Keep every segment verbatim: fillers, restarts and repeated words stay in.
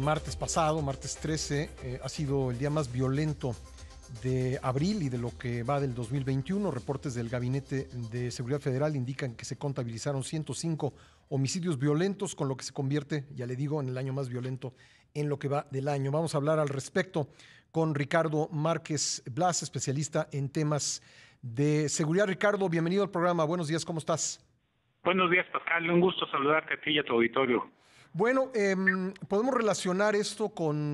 martes pasado, martes trece, eh, ha sido el día más violento de abril y de lo que va del dos mil veintiuno. Reportes del Gabinete de Seguridad Federal indican que se contabilizaron ciento cinco homicidios violentos, con lo que se convierte, ya le digo, en el año más violento en lo que va del año. Vamos a hablar al respecto con Ricardo Márquez Blas, especialista en temas de seguridad. Ricardo, bienvenido al programa. Buenos días, ¿cómo estás? Buenos días, Pascal. Un gusto saludarte a ti y a tu auditorio. Bueno, eh, podemos relacionar esto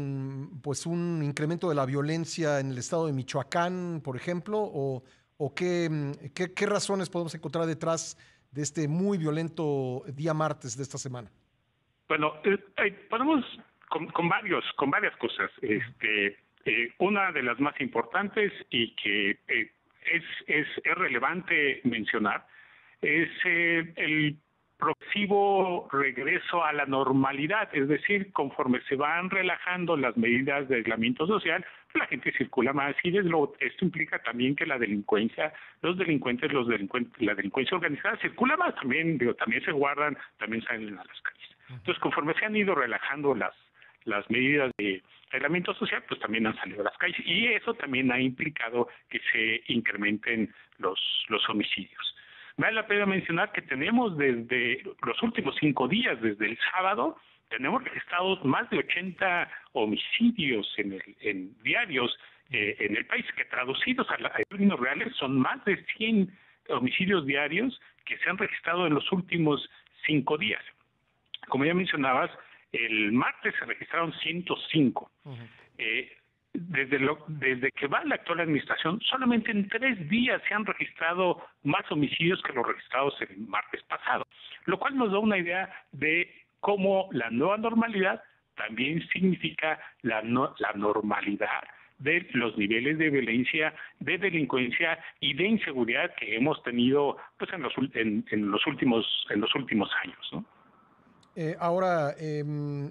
con pues un incremento de la violencia en el estado de Michoacán, por ejemplo, o, o qué, qué, qué razones podemos encontrar detrás de este muy violento día martes de esta semana. Bueno, eh, eh, podemos con, con varios, con varias cosas. Este, eh, una de las más importantes y que eh, es, es, es relevante mencionar es eh, el progresivo regreso a la normalidad, es decir, conforme se van relajando las medidas de aislamiento social, la gente circula más y desde luego esto implica también que la delincuencia, los delincuentes, los delincuentes, la delincuencia organizada circula más, también, digo, también se guardan, también salen a las calles. Entonces, conforme se han ido relajando las las medidas de aislamiento social, pues también han salido a las calles y eso también ha implicado que se incrementen los los homicidios. Vale la pena mencionar que tenemos desde los últimos cinco días, desde el sábado, tenemos registrados más de ochenta homicidios en, el, en diarios eh, en el país, que traducidos a, la, a términos reales son más de cien homicidios diarios que se han registrado en los últimos cinco días. Como ya mencionabas, el martes se registraron ciento cinco. Uh-huh. Eh, Desde, lo, desde que va la actual administración, solamente en tres días se han registrado más homicidios que los registrados el martes pasado, lo cual nos da una idea de cómo la nueva normalidad también significa la, no, la normalidad de los niveles de violencia, de delincuencia y de inseguridad que hemos tenido pues en los, en, en los últimos en los últimos años, ¿no? Eh, ahora, eh,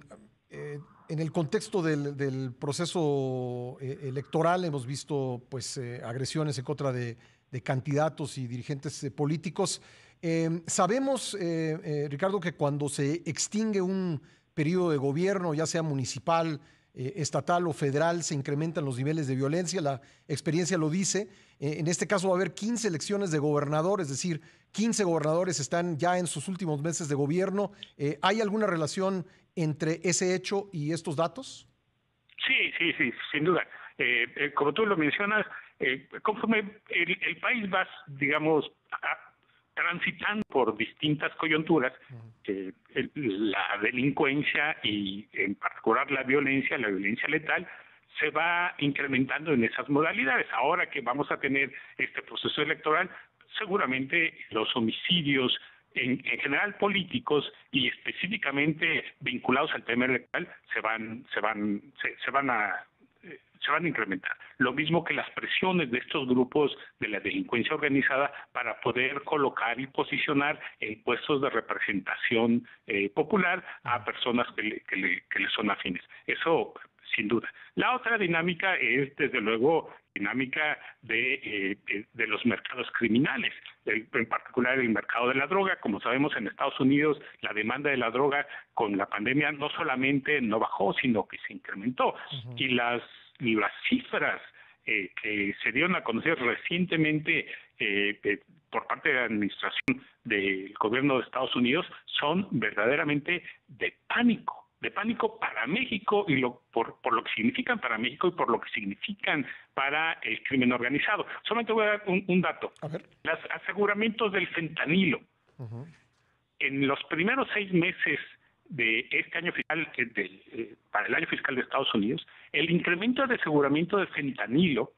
eh, en el contexto del, del proceso eh, electoral hemos visto pues eh, agresiones en contra de, de candidatos y dirigentes eh, políticos. Eh, sabemos, eh, eh, Ricardo, que cuando se extingue un periodo de gobierno, ya sea municipal, eh, estatal o federal, se incrementan los niveles de violencia. La experiencia lo dice. Eh, en este caso va a haber quince elecciones de gobernador, es decir, quince gobernadores están ya en sus últimos meses de gobierno. Eh, ¿Hay alguna relación entre ese hecho y estos datos? Sí, sí, sí, sin duda. Eh, eh, como tú lo mencionas, eh, conforme el, el país va, digamos, a, transitando por distintas coyunturas, uh-huh. eh, el, la delincuencia y en particular la violencia, la violencia letal, se va incrementando en esas modalidades. Ahora que vamos a tener este proceso electoral, seguramente los homicidios En, en general políticos y específicamente vinculados al tema electoral se van se van se, se van a eh, se van a incrementar. Lo mismo que las presiones de estos grupos de la delincuencia organizada para poder colocar y posicionar en puestos de representación eh, popular a personas que le, que le, que le son afines. Eso sin duda. La otra dinámica es, desde luego, dinámica de, eh, de los mercados criminales, en particular el mercado de la droga. Como sabemos, en Estados Unidos la demanda de la droga con la pandemia no solamente no bajó, sino que se incrementó. Uh-huh. Y las, y las cifras eh, que se dieron a conocer recientemente eh, eh, por parte de la administración del gobierno de Estados Unidos son verdaderamente de pánico. de pánico para México y lo, por, por lo que significan para México y por lo que significan para el crimen organizado. Solamente voy a dar un, un dato. A ver. Los aseguramientos del fentanilo. Uh-huh. En los primeros seis meses de este año fiscal, de, eh, para el año fiscal de Estados Unidos, el incremento de aseguramiento de fentanilo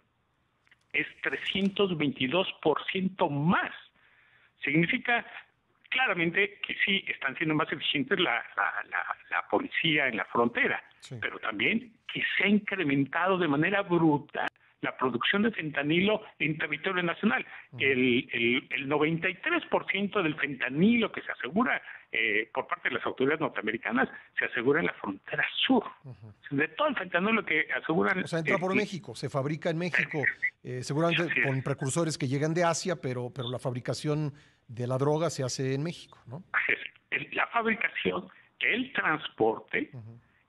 es trescientos veintidós por ciento más. Significa claramente que sí están siendo más eficientes la, la, la, la policía en la frontera, sí. Pero también que se ha incrementado de manera brutal la producción de fentanilo en territorio nacional. Uh-huh. El, el, el noventa y tres por ciento del fentanilo que se asegura eh, por parte de las autoridades norteamericanas se asegura en la frontera sur. Uh-huh. De todo el fentanilo que aseguran... O sea, entra por eh, México, se fabrica en México, eh, seguramente con precursores que llegan de Asia, pero, pero la fabricación de la droga se hace en México, ¿no? La fabricación, el transporte... Uh-huh.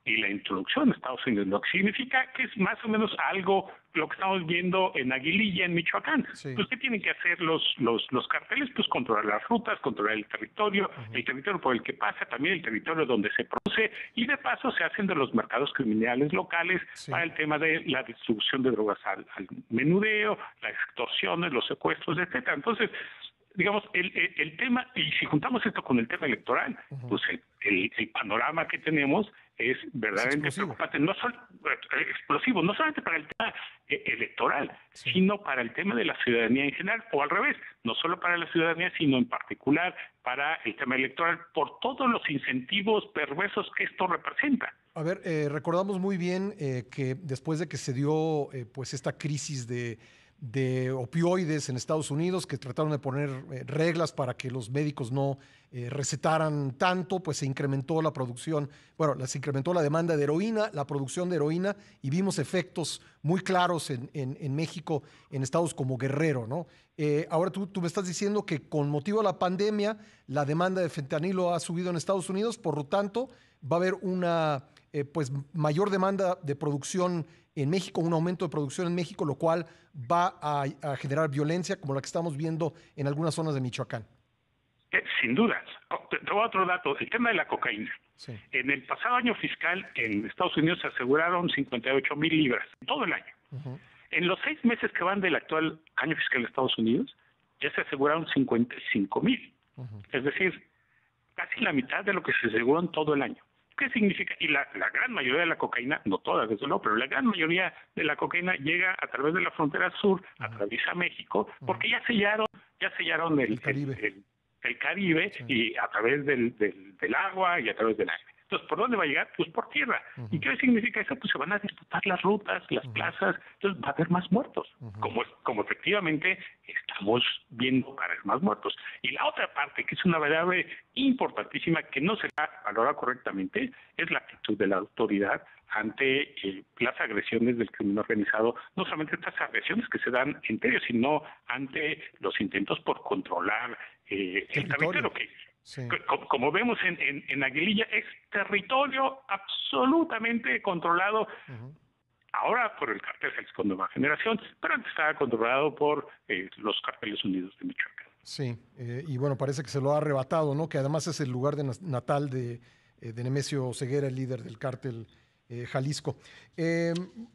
y la introducción de Estados Unidos, lo que significa que es más o menos algo lo que estamos viendo en Aguililla, en Michoacán. Sí. Pues, ¿qué tienen que hacer los, los, los carteles? Pues controlar las rutas, controlar el territorio, uh-huh. el territorio por el que pasa, también el territorio donde se produce, y de paso se hacen de los mercados criminales locales sí. para el tema de la distribución de drogas al, al menudeo, las extorsiones, los secuestros, etcétera. Entonces, digamos, el, el, el tema, y si juntamos esto con el tema electoral, uh-huh. pues el, el, el panorama que tenemos es verdaderamente es preocupante, no solo explosivo, no solamente para el tema eh, electoral, sí. sino para el tema de la ciudadanía en general, o al revés, no solo para la ciudadanía, sino en particular para el tema electoral, por todos los incentivos perversos que esto representa. A ver, eh, recordamos muy bien eh, que después de que se dio eh, pues esta crisis de de opioides en Estados Unidos, que trataron de poner eh, reglas para que los médicos no eh, recetaran tanto, pues se incrementó la producción, bueno, se incrementó la demanda de heroína, la producción de heroína, y vimos efectos muy claros en, en, en México, en estados como Guerrero, ¿no? Eh, ahora tú, tú me estás diciendo que con motivo de la pandemia, la demanda de fentanilo ha subido en Estados Unidos, por lo tanto, va a haber una eh, pues, mayor demanda de producción en México, un aumento de producción en México, lo cual va a, a generar violencia como la que estamos viendo en algunas zonas de Michoacán. Eh, sin duda. Te doy otro dato, el tema de la cocaína. Sí. En el pasado año fiscal en Estados Unidos se aseguraron cincuenta y ocho mil libras, todo el año. Uh-huh. En los seis meses que van del actual año fiscal de Estados Unidos, ya se aseguraron cincuenta y cinco mil. Uh-huh. Es decir, casi la mitad de lo que se aseguró en todo el año. ¿Qué significa? Y la, la gran mayoría de la cocaína, no todas desde luego, pero la gran mayoría de la cocaína llega a través de la frontera sur, uh-huh. atraviesa México, porque uh-huh. ya sellaron, ya sellaron el, el Caribe, el, el, el Caribe sí. y a través del, del, del agua y a través del aire. Entonces, ¿por dónde va a llegar? Pues por tierra. Uh-huh. ¿Y qué significa eso? Pues se van a disputar las rutas, las uh-huh. plazas, entonces va a haber más muertos, uh-huh. como, como efectivamente estamos viendo cada vez más muertos. Y la otra parte, que es una variable importantísima que no se valora correctamente, es la actitud de la autoridad ante eh, las agresiones del crimen organizado, no solamente estas agresiones que se dan en serio, sino ante los intentos por controlar eh, el territorio que sí. como, como vemos en, en, en Aguililla, es territorio absolutamente controlado, uh-huh. ahora por el cártel Jalisco Nueva Generación, pero antes estaba controlado por eh, los Cárteles Unidos de Michoacán. Sí, eh, y bueno, parece que se lo ha arrebatado, ¿no? Que además es el lugar de natal de, eh, de Nemesio Ceguera, el líder del cártel eh, Jalisco. Eh,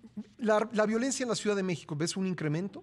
la, la violencia en la Ciudad de México, ¿ves un incremento?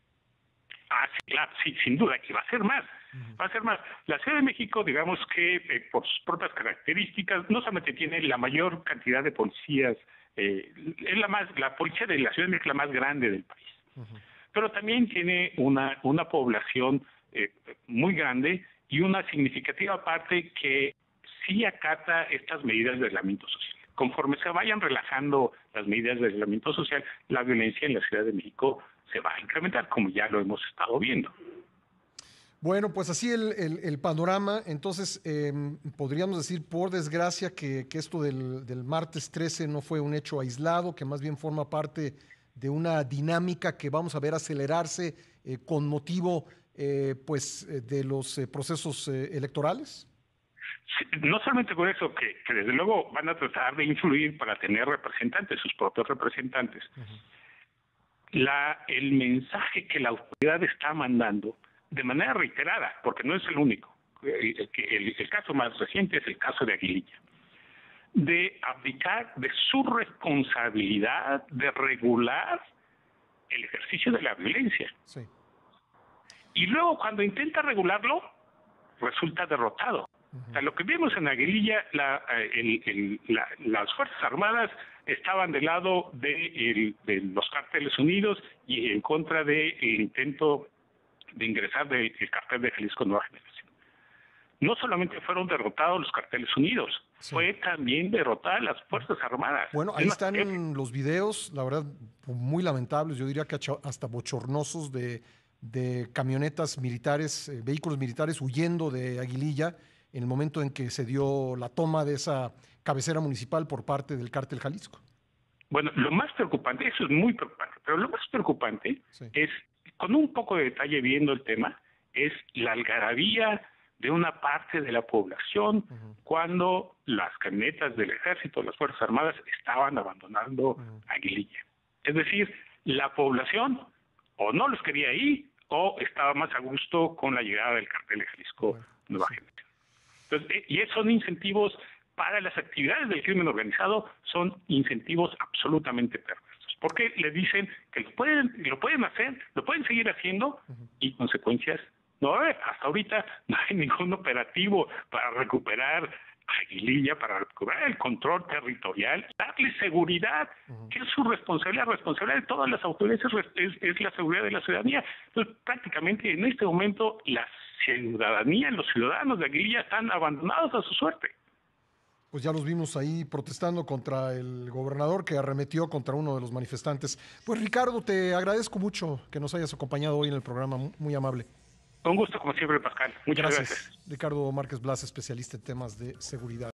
Ah, sí, claro, sí, sin duda, que va a ser más. Va a ser más. La Ciudad de México, digamos que eh, por sus propias características, no solamente tiene la mayor cantidad de policías, eh, es la más, la policía de la Ciudad de México es la más grande del país, uh-huh. pero también tiene una, una población eh, muy grande y una significativa parte que sí acata estas medidas de aislamiento social. Conforme se vayan relajando las medidas de aislamiento social, la violencia en la Ciudad de México se va a incrementar, como ya lo hemos estado viendo. Bueno, pues así el, el, el panorama. Entonces, eh, podríamos decir, por desgracia, que, que esto del, del martes trece no fue un hecho aislado, que más bien forma parte de una dinámica que vamos a ver acelerarse eh, con motivo eh, pues, de los eh, procesos eh, electorales. Sí, no solamente con eso, que, que desde luego van a tratar de influir para tener representantes, sus propios representantes. Uh-huh. La, el mensaje que la autoridad está mandando de manera reiterada, porque no es el único. El, el, el caso más reciente es el caso de Aguililla. De abdicar de su responsabilidad de regular el ejercicio de la violencia. Sí. Y luego, cuando intenta regularlo, resulta derrotado. Uh-huh. O sea, lo que vimos en Aguililla, la, el, el, la, las Fuerzas Armadas estaban del lado de, el, de los Cárteles Unidos y en contra del intento de ingresar del de cartel de Jalisco Nueva Generación. No solamente fueron derrotados los Carteles Unidos, sí. fue también derrotadas las Fuerzas Armadas. Bueno, ahí están que... los videos, la verdad, muy lamentables, yo diría que hasta bochornosos de, de camionetas militares, eh, vehículos militares huyendo de Aguililla en el momento en que se dio la toma de esa cabecera municipal por parte del Cártel Jalisco. Bueno, lo más preocupante, eso es muy preocupante, pero lo más preocupante sí. es, con un poco de detalle viendo el tema, es la algarabía de una parte de la población uh-huh. cuando las camionetas del ejército, las Fuerzas Armadas estaban abandonando uh-huh. Aguililla. Es decir, la población o no los quería ahí o estaba más a gusto con la llegada del Cartel de Jalisco uh-huh. Nueva sí. Generación. Entonces, y esos son incentivos para las actividades del crimen organizado, son incentivos absolutamente perversos. Porque le dicen que lo pueden, lo pueden hacer, lo pueden seguir haciendo uh-huh. y consecuencias no va a haber. Hasta ahorita no hay ningún operativo para recuperar Aguililla, para recuperar el control territorial, darle seguridad, uh-huh. que es su responsabilidad, la responsabilidad de todas las autoridades es, es la seguridad de la ciudadanía. Entonces, prácticamente en este momento la ciudadanía, los ciudadanos de Aguililla están abandonados a su suerte. Pues ya los vimos ahí protestando contra el gobernador que arremetió contra uno de los manifestantes. Pues Ricardo, te agradezco mucho que nos hayas acompañado hoy en el programa, muy amable. Un gusto como siempre, Pascal. Muchas gracias. gracias. Ricardo Márquez Blas, especialista en temas de seguridad.